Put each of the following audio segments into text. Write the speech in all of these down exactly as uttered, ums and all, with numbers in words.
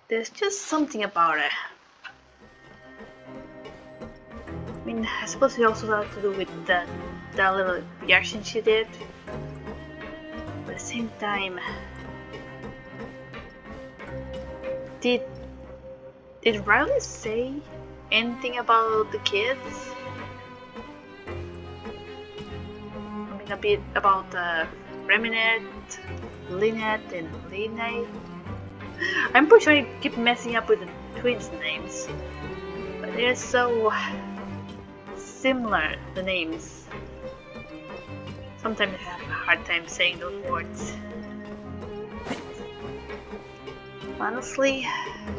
There's just something about it. I mean, I suppose it also has to do with the, the little reaction she did. But at the same time, did did Riley say anything about the kids? I mean, a bit about uh, Reminette, Lynette, and Lene. I'm pretty sure I keep messing up with the twins' names, but they're so similar, the names. Sometimes I have a hard time saying those words. Honestly,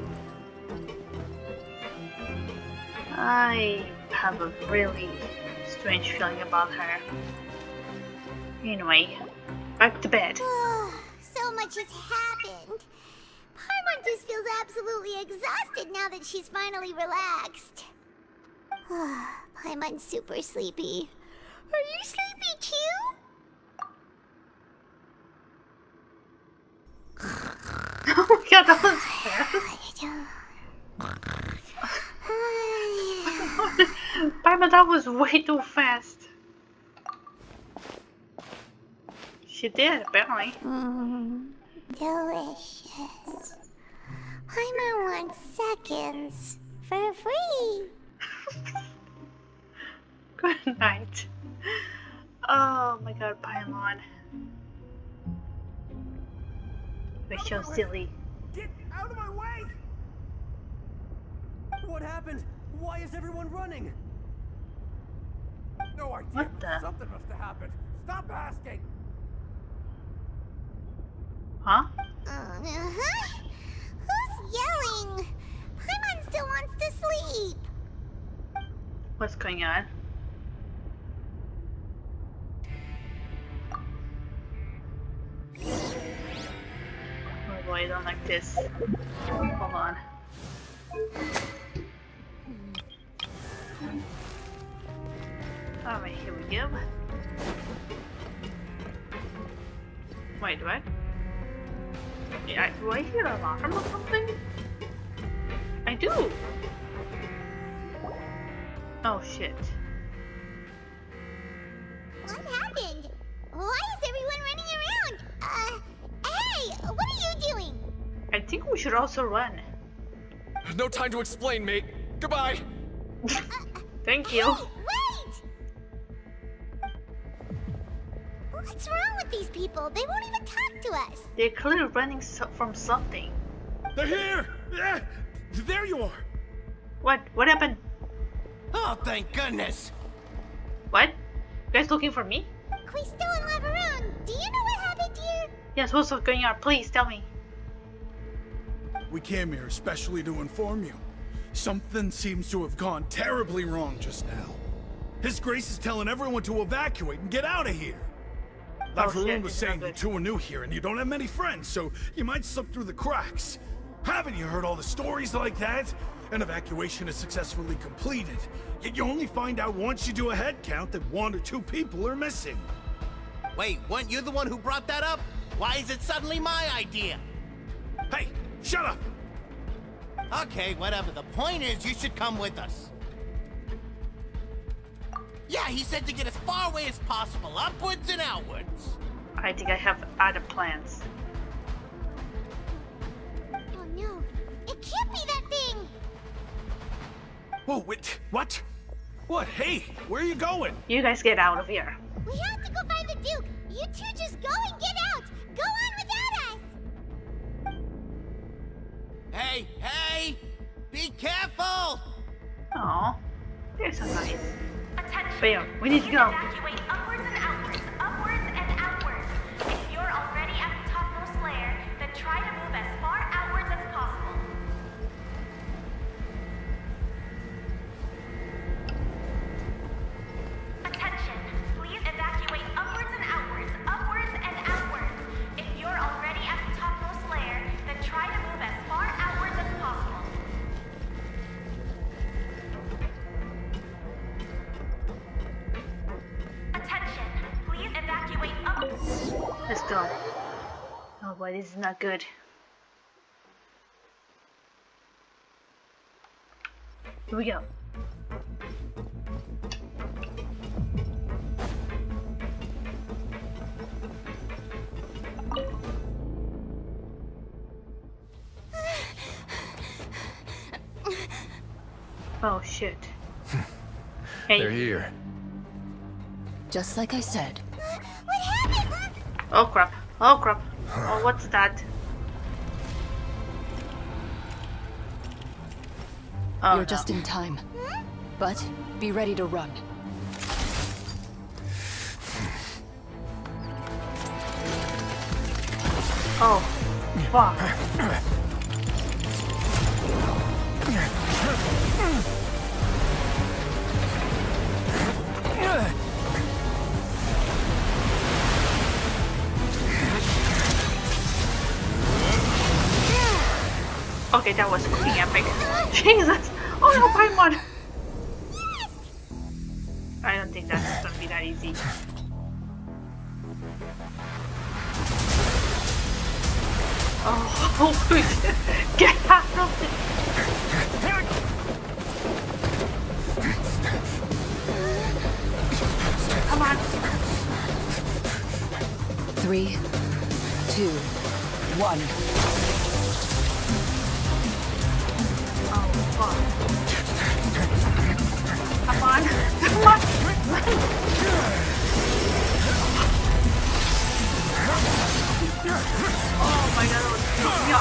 I have a really strange feeling about her. Anyway, back to bed. So much has happened. Paimon just feels absolutely exhausted now that she's finally relaxed. Paimon's super sleepy. Are you sleepy too? Oh my god, that was fast. Paimon, that was way too fast. She did, apparently. Mm, delicious. Paimon wants seconds for free. Good night. Oh my god, Paimon. You're so silly. Get out of my way! What happened? Why is everyone running? No idea. What the? Something must have happened. Stop asking. Huh? Uh-huh. Who's yelling? Paimon still wants to sleep. What's going on? Oh boy, I don't like this. Hold on. Alright, here we go. Wait, what? Yeah, do I hear an alarm or something? I do! Oh shit. What happened? Why is everyone running around? Uh, hey, what are you doing? I think we should also run. No time to explain, mate. Goodbye. Thank you. Hey, wait! What's wrong with these people? They won't even talk to us. They're clearly running so from something. They're here! Yeah, there you are! What? What happened? Oh, thank goodness! What? You guys looking for me? Quisto and Laveron, do you know what happened here? Yes, what's going on? Please tell me. We came here especially to inform you. Something seems to have gone terribly wrong just now. His Grace is telling everyone to evacuate and get out of here. Oh, Laveron shit, was it's saying not you good. two are new here and you don't have many friends, so you might slip through the cracks. Haven't you heard all the stories like that? An evacuation is successfully completed, yet you only find out once you do a head count that one or two people are missing. Wait, weren't you the one who brought that up? Why is it suddenly my idea? Hey, shut up! Okay, whatever. The point is, you should come with us. Yeah, he said to get as far away as possible, upwards and outwards. I think I have other plans. Oh no, it can't be that thing! Whoa, wait, what? What? Hey, where are you going? You guys get out of here. We have to go find the Duke! You two just go and get out! Go on without us! Hey, hey! Be careful! Aw, they're so nice. Attention. Bam, we need to go. Evacuate upwards and outwards, upwards and outwards. If you're already at the topmost layer, then try to move as far outwards as possible. Attention. Please evacuate upwards and outwards, upwards and outwards. If you're already at the topmost layer, then try to move as far outwards as possible. Attention. Please evacuate up. Let's go. Oh boy, this is not good. Here we go. Oh shit. Hey. They're here. Just like I said. What happened? Oh crap. Oh crap. Oh, what's that? Oh, You're no. just in time. But be ready to run. Oh, fuck. Okay, that was fucking epic. Jesus! Oh no, Paimon! I don't think that's gonna be that easy. Oh, get out of it! Come on! Three, two, one. Oh, fuck. Come on! Come on! Oh my god, that was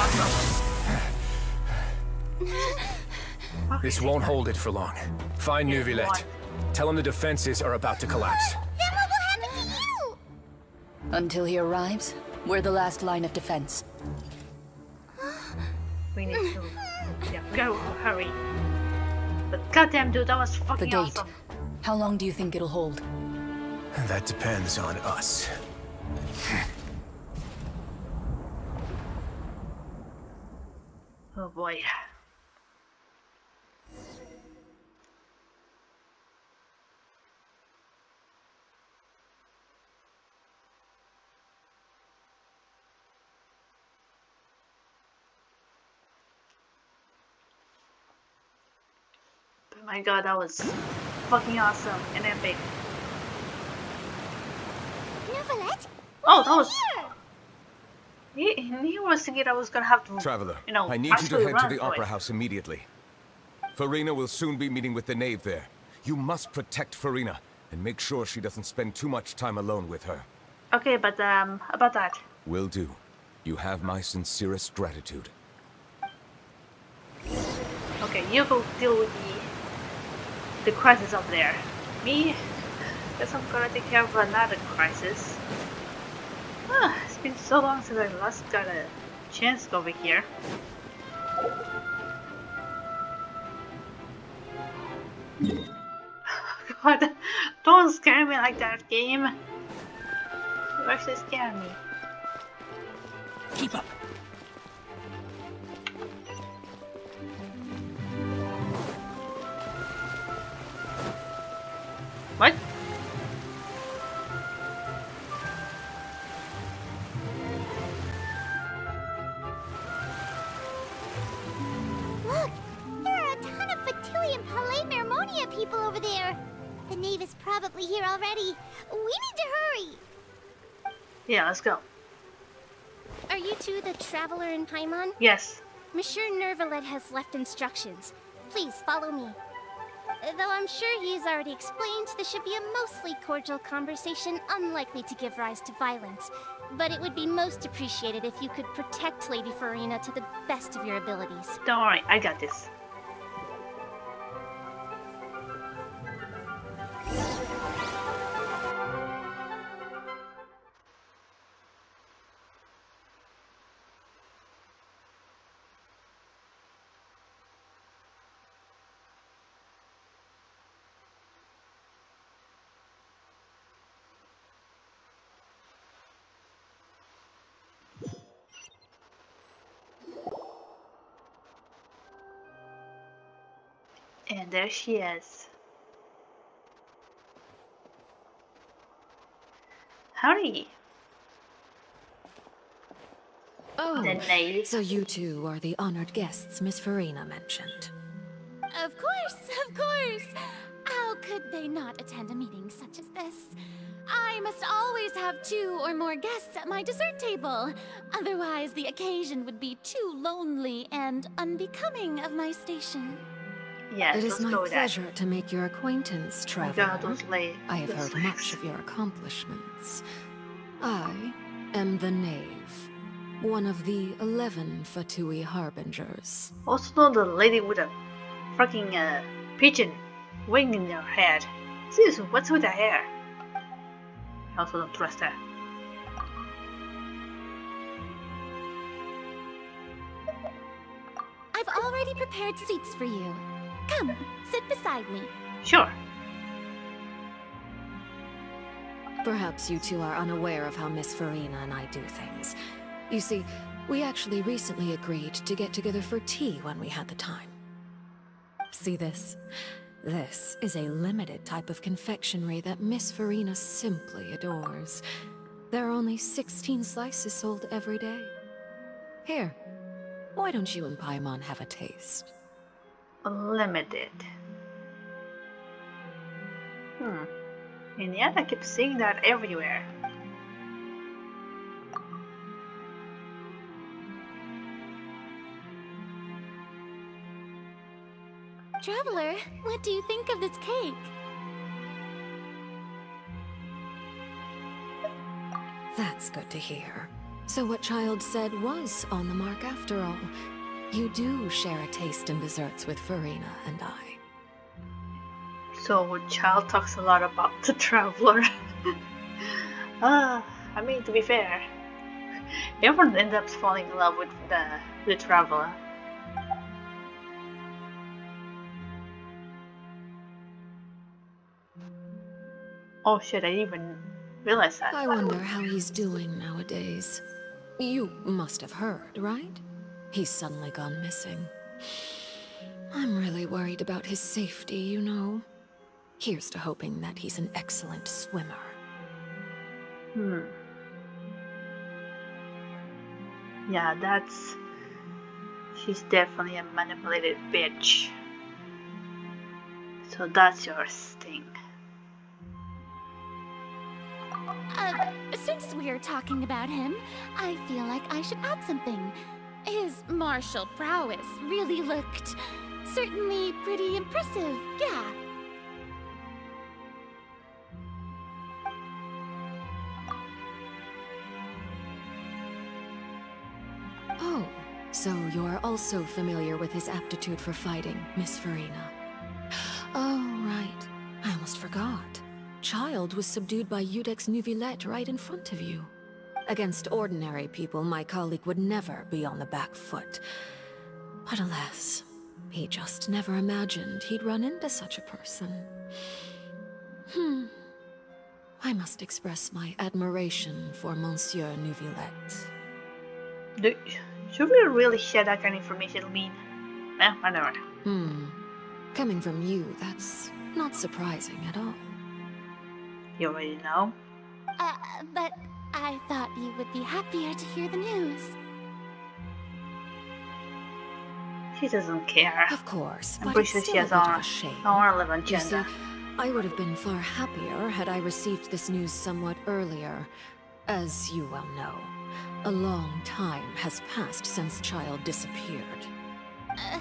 fucking awesome! Okay. This won't hold it for long. Find Yeah, Neuvillette. what? Tell him the defenses are about to collapse. Then what will happen to you? Until he arrives, we're the last line of defense. We need to... Yeah, go, hurry. But goddamn dude, that was The fucking gate. awesome. How long do you think it'll hold? That depends on us. Oh boy. But my god, that was fucking awesome and epic. Neuvillette? Oh, that was... Here! He, he was thinking I was gonna have to, Traveler, you know, I need you to actually head to run the for Opera it. House immediately. Farina will soon be meeting with the knave there. You must protect Farina and make sure she doesn't spend too much time alone with her. Okay, but um, about that. Will do. You have my sincerest gratitude. Okay, you go deal with the the crisis up there. Me, guess I'm gonna take care of another crisis. Ah, it's been so long since I last got a chance to go over here. God, don't scare me like that, game. You actually scare me. Keep up. What? Look! There are a ton of Fatilian Palais Mermonia people over there! The knave is probably here already. We need to hurry! Yeah, let's go. Are you two the Traveler in Paimon? Yes. Monsieur Neuvillette has left instructions. Please follow me. Though I'm sure he's already explained, this should be a mostly cordial conversation, unlikely to give rise to violence. But it would be most appreciated if you could protect Lady Farina to the best of your abilities. Don't worry, I got this. And there she is. Howdy. Oh, The knave. so you two are the honored guests Miss Farina mentioned. Of course, of course. How could they not attend a meeting such as this? I must always have two or more guests at my dessert table. Otherwise, the occasion would be too lonely and unbecoming of my station. Yes, it is let's my go with pleasure that. to make your acquaintance, God, traveler. those lay, I have those heard much of your accomplishments. I am the Knave, one of the eleven Fatui Harbingers. Also know the lady with a fucking uh, pigeon wing in her head. Seriously, what's with her hair? I also don't trust her. I've already prepared seats for you. Come, sit beside me. Sure. Perhaps you two are unaware of how Miss Farina and I do things. You see, we actually recently agreed to get together for tea when we had the time. See this? This is a limited type of confectionery that Miss Farina simply adores. There are only sixteen slices sold every day. Here, why don't you and Paimon have a taste? Limited. Hmm. And yet I keep seeing that everywhere. Traveler, what do you think of this cake? That's good to hear. So what Child said was on the mark after all. You do share a taste in desserts with Farina and I. So Child talks a lot about the Traveler. Ah, I mean, to be fair, everyone ends up falling in love with the the Traveler. Oh shit! I didn't even realize that. I wonder how he's doing nowadays. You must have heard, right? He's suddenly gone missing. I'm really worried about his safety, you know. Here's to hoping that he's an excellent swimmer. Hmm. Yeah, that's... She's definitely a manipulated bitch. So that's your sting. Uh, since we're talking about him, I feel like I should add something. His martial prowess really looked certainly pretty impressive, yeah. Oh, so you're also familiar with his aptitude for fighting, Miss Farina. Oh, right. I almost forgot. Child was subdued by Iudex Neuvillette right in front of you. Against ordinary people, my colleague would never be on the back foot. But alas, he just never imagined he'd run into such a person. Hmm. I must express my admiration for Monsieur Neuvillette. Do, should we really share that kind of information, Lean? Eh, whatever. Hmm. Coming from you, that's not surprising at all. You already know? Uh, but I thought you would be happier to hear the news. She doesn't care. Of course, I'm but pretty it's sure she still has a bit of our, a shame. our little You see, agenda. I would have been far happier had I received this news somewhat earlier. As you well know, a long time has passed since Child disappeared. Uh,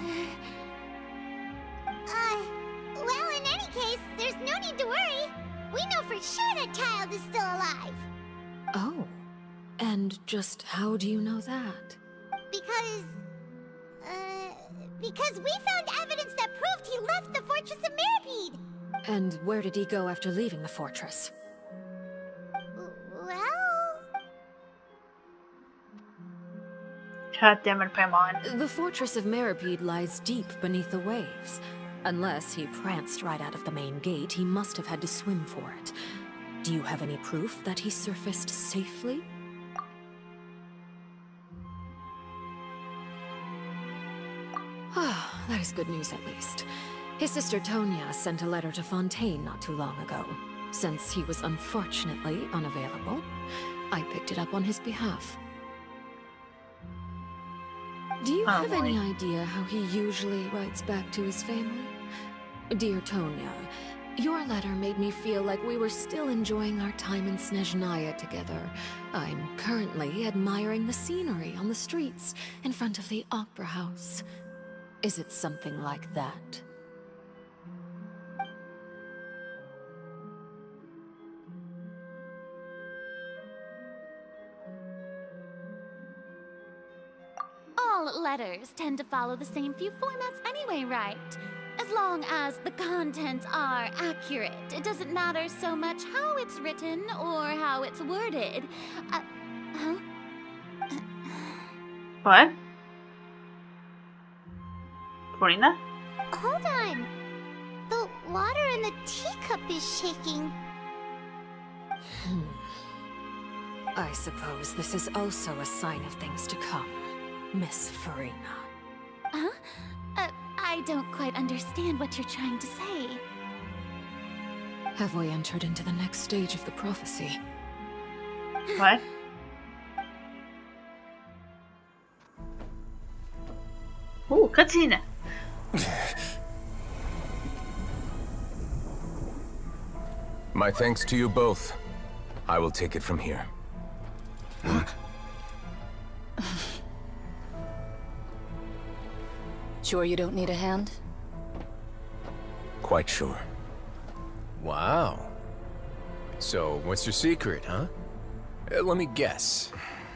Uh, well, in any case, there's no need to worry. We know for sure that Child is still alive. Oh, and just how do you know that? Because... Uh... Because we found evidence that proved he left the Fortress of Meripede. And where did he go after leaving the fortress? Well... God damn it, Paimon. The Fortress of Meripede lies deep beneath the waves. Unless he pranced right out of the main gate, he must have had to swim for it. Do you have any proof that he surfaced safely? Ah, that is good news at least. His sister Tonya sent a letter to Fontaine not too long ago. Since he was unfortunately unavailable, I picked it up on his behalf. Do you Oh, have any boy. idea how he usually writes back to his family? Dear Tonya, your letter made me feel like we were still enjoying our time in Snezhnaya together. I'm currently admiring the scenery on the streets in front of the Opera House. Is it something like that? All letters tend to follow the same few formats anyway, right? As long as the contents are accurate, it doesn't matter so much how it's written or how it's worded. Uh, huh? What? Furina? Hold on. The water in the teacup is shaking. Hmm. I suppose this is also a sign of things to come, Miss Furina. Huh? Uh, I don't quite understand what you're trying to say. Have we entered into the next stage of the prophecy? What? Ooh, cutscene! My thanks to you both. I will take it from here. Sure you don't need a hand? Quite sure. Wow. So, what's your secret, huh? Uh, let me guess.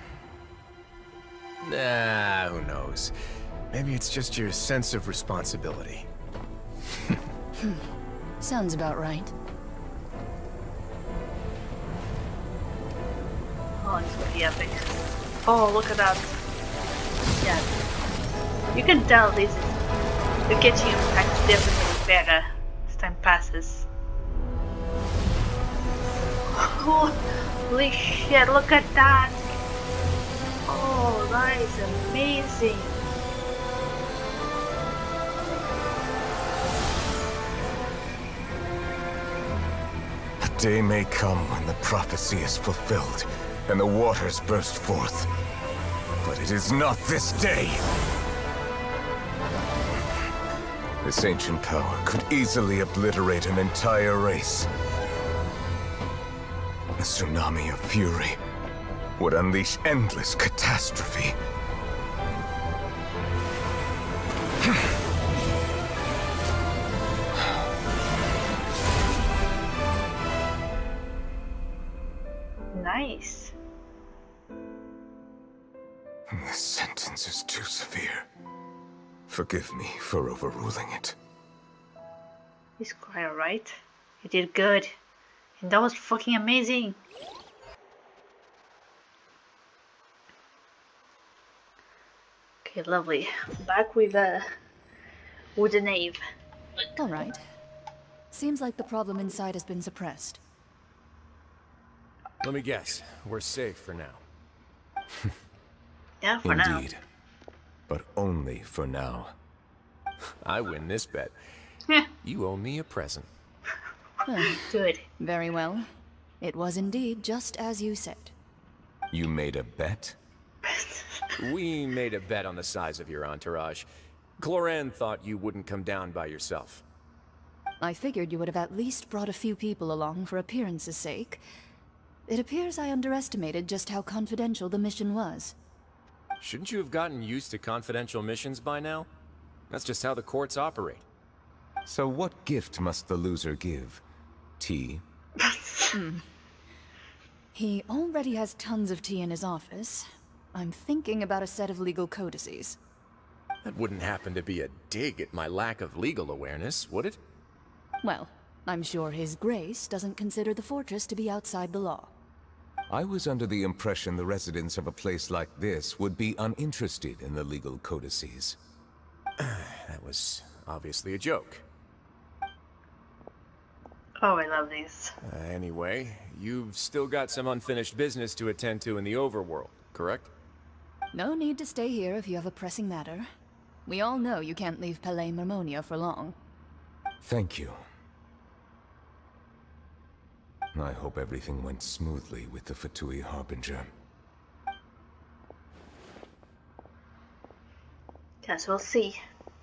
Nah, who knows? Maybe it's just your sense of responsibility. Sounds about right. Oh, it's gonna be epic. Oh, look at that. Yeah. You can tell this is... The Getting acts definitely better as time passes. Holy shit, look at that! Oh, that is amazing! A day may come when the prophecy is fulfilled, and the waters burst forth. But it is not this day! This ancient power could easily obliterate an entire race. A tsunami of fury would unleash endless catastrophe. Nice. This sentence is too severe. Forgive me for overruling it. He's quite alright. You did good. And that was fucking amazing. Okay, lovely. Back with uh, with the knave. All right. Seems like the problem inside has been suppressed. Let me guess. We're safe for now. Yeah, for now. Indeed. But only for now. I win this bet. You owe me a present. Good. Very well. It was indeed just as you said. You made a bet? We made a bet on the size of your entourage. Cloran thought you wouldn't come down by yourself. I figured you would have at least brought a few people along for appearance's sake. It appears I underestimated just how confidential the mission was. Shouldn't you have gotten used to confidential missions by now? That's just how the courts operate. So what gift must the loser give? Tea? Hmm. He already has tons of tea in his office. I'm thinking about a set of legal codices. That wouldn't happen to be a dig at my lack of legal awareness, would it? Well, I'm sure His Grace doesn't consider the fortress to be outside the law. I was under the impression the residents of a place like this would be uninterested in the legal codices. That was obviously a joke. Oh, I love these. Uh, anyway, you've still got some unfinished business to attend to in the overworld, correct? No need to stay here if you have a pressing matter. We all know you can't leave Palais Mermonia for long. Thank you. I hope everything went smoothly with the Fatui Harbinger. Guess we'll see.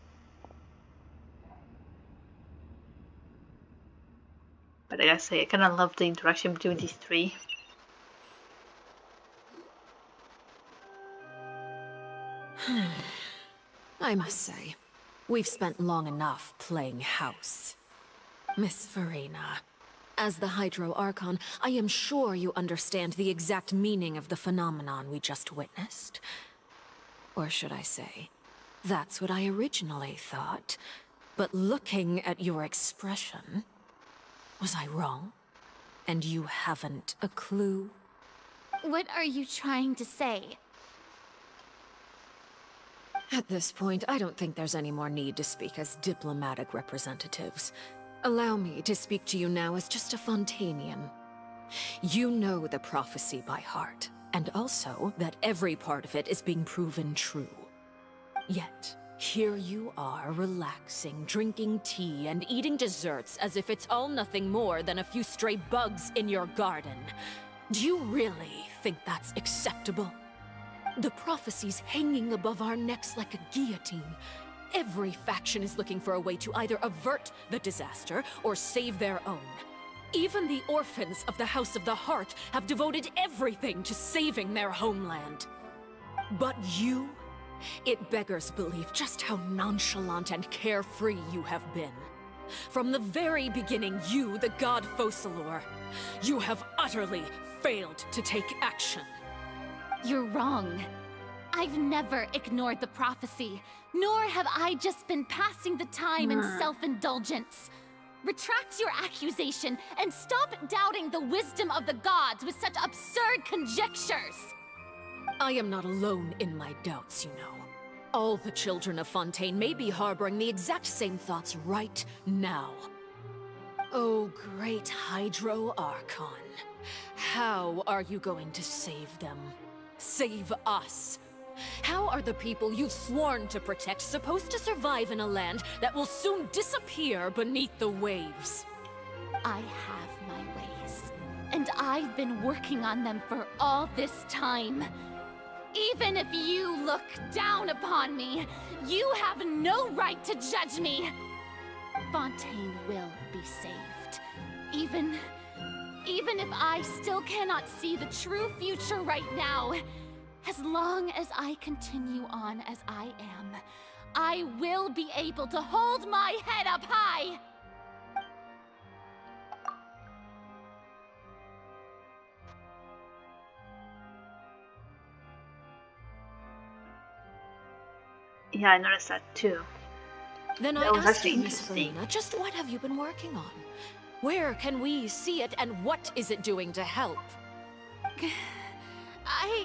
But I gotta say, I kind of love the interaction between these three. I must say, we've spent long enough playing house. Miss Furina, as the Hydro Archon, I am sure you understand the exact meaning of the phenomenon we just witnessed. Or should I say, that's what I originally thought. But looking at your expression, was I wrong? And you haven't a clue? What are you trying to say? At this point, I don't think there's any more need to speak as diplomatic representatives. Allow me to speak to you now as just a Fontainian. You know the prophecy by heart, and also that every part of it is being proven true. Yet, here you are, relaxing, drinking tea, and eating desserts as if it's all nothing more than a few stray bugs in your garden. Do you really think that's acceptable? The prophecy's hanging above our necks like a guillotine. Every faction is looking for a way to either avert the disaster or save their own. Even the orphans of the House of the Heart have devoted everything to saving their homeland. But you? It beggars belief just how nonchalant and carefree you have been. From the very beginning, you, the god Focalors, you have utterly failed to take action. You're wrong. I've never ignored the prophecy, nor have I just been passing the time in self-indulgence. Retract your accusation and stop doubting the wisdom of the gods with such absurd conjectures. I am not alone in my doubts, you know. All the children of Fontaine may be harboring the exact same thoughts right now. Oh, great Hydro Archon. How are you going to save them? Save us? How are the people you've sworn to protect supposed to survive in a land that will soon disappear beneath the waves? I have my ways, and I've been working on them for all this time. Even if you look down upon me, you have no right to judge me. Fontaine will be saved. Even... even if I still cannot see the true future right now. As long as I continue on as I am, I will be able to hold my head up high! Yeah, I noticed that too. Then that I was ask you, actually Miss interesting. Furina, just what have you been working on? Where can we see it, and what is it doing to help? I...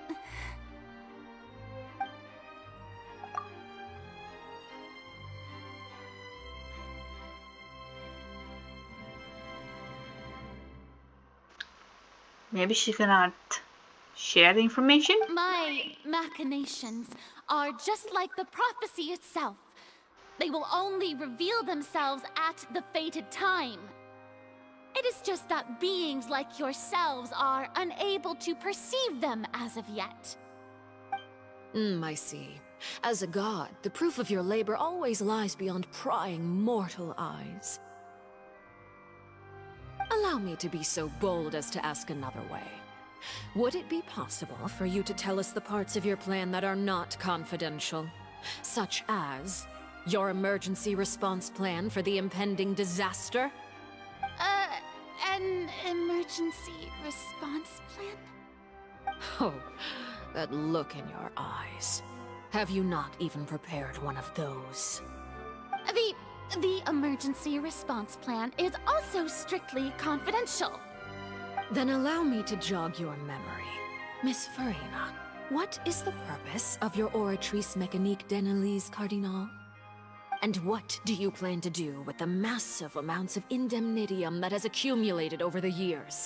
Maybe she cannot share the information? My machinations are just like the prophecy itself. They will only reveal themselves at the fated time. It is just that beings like yourselves are unable to perceive them as of yet. Hmm, I see. As a god, the proof of your labor always lies beyond prying mortal eyes. Allow me to be so bold as to ask another way. Would it be possible for you to tell us the parts of your plan that are not confidential? Such as your emergency response plan for the impending disaster? Uh, an emergency response plan? Oh, that look in your eyes. Have you not even prepared one of those? The... the emergency response plan is also strictly confidential. Then allow me to jog your memory. Miss Furina, what is the purpose of your Oratrice Mécanique d'Annelise Cardinal? And what do you plan to do with the massive amounts of indemnitium that has accumulated over the years?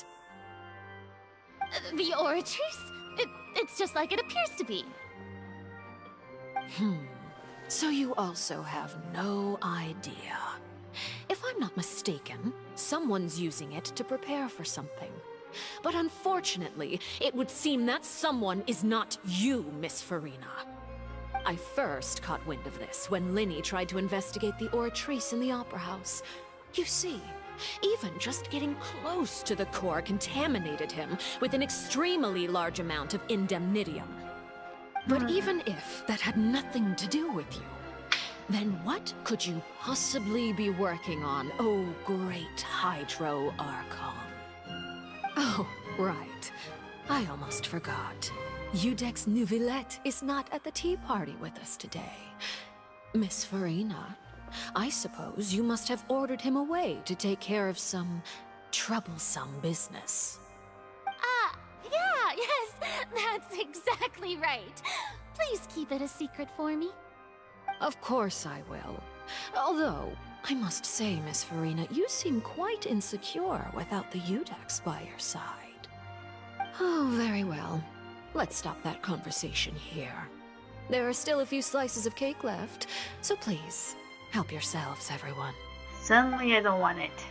The Oratrice? It, it's just like it appears to be. Hmm. So you also have no idea. If I'm not mistaken, someone's using it to prepare for something. But unfortunately, it would seem that someone is not you, Miss Furina. I first caught wind of this when Lyney tried to investigate the Oratrice in the Opera House. You see, even just getting close to the core contaminated him with an extremely large amount of indemnitium. But even if that had nothing to do with you, then what could you possibly be working on, oh great Hydro Archon? Oh, right. I almost forgot. Iudex Neuvillette is not at the tea party with us today. Miss Furina, I suppose you must have ordered him away to take care of some troublesome business. Ah, uh, yeah, yes, that's exactly right. Please keep it a secret for me. Of course I will. Although, I must say, Miss Furina, you seem quite insecure without the Iudex by your side. Oh, very well. Let's stop that conversation here. There are still a few slices of cake left, so please, help yourselves, everyone. Suddenly I don't want it.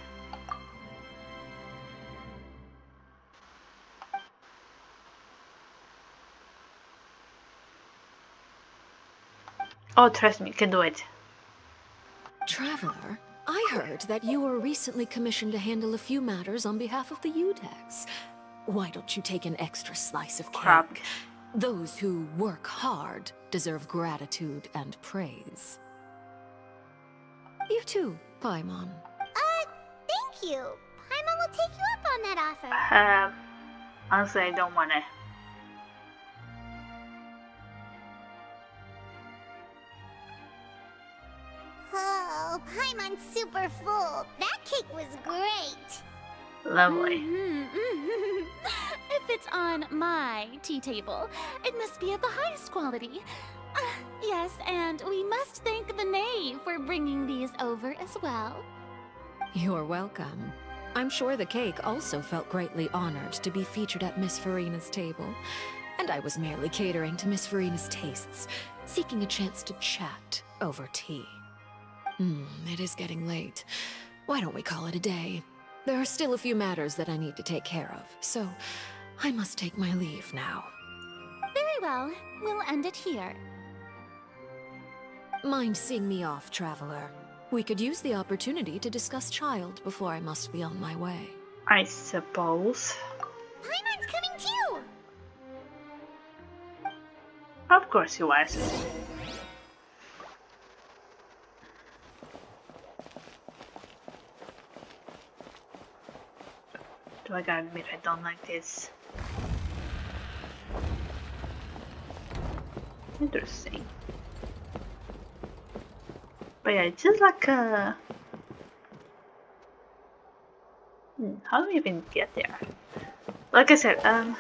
Oh, trust me, you can do it. Traveler, I heard that you were recently commissioned to handle a few matters on behalf of the Iudex. Why don't you take an extra slice of cake? Crap. Those who work hard deserve gratitude and praise. You too, Paimon. Uh, thank you. Paimon will take you up on that offer. Uh, honestly, I don't wanna. Oh, Paimon's super full. That cake was great. Lovely. Mm-hmm. If it's on my tea table, it must be of the highest quality. Uh, yes, and we must thank the knave for bringing these over as well. You're welcome. I'm sure the cake also felt greatly honored to be featured at Miss Furina's table. And I was merely catering to Miss Furina's tastes, seeking a chance to chat over tea. Hmm, it is getting late. Why don't we call it a day? There are still a few matters that I need to take care of, so I must take my leave now. Very well. We'll end it here. Mind seeing me off, Traveler? We could use the opportunity to discuss Child before I must be on my way. I suppose. Paimon's coming too! Of course he was. Do I gotta admit I don't like this? Interesting. But yeah, it's just like uh hmm, how do we even get there? Like I said, um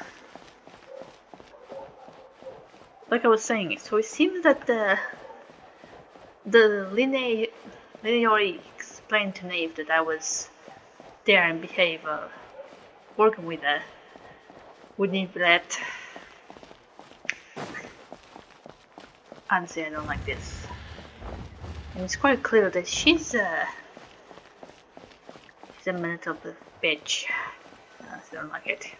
like I was saying, so it seems that the the Lyney Lyney explained to Nave that I was there and behave uh, working with a with Neuvillette. Honestly, I don't like this. And it's quite clear that she's a she's a mental bitch. Honestly, I don't like it.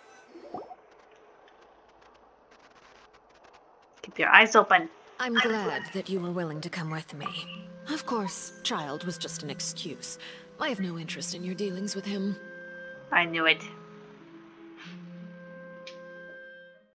Keep your eyes open. I'm glad that you were willing to come with me. Of course, Child was just an excuse. I have no interest in your dealings with him. I knew it.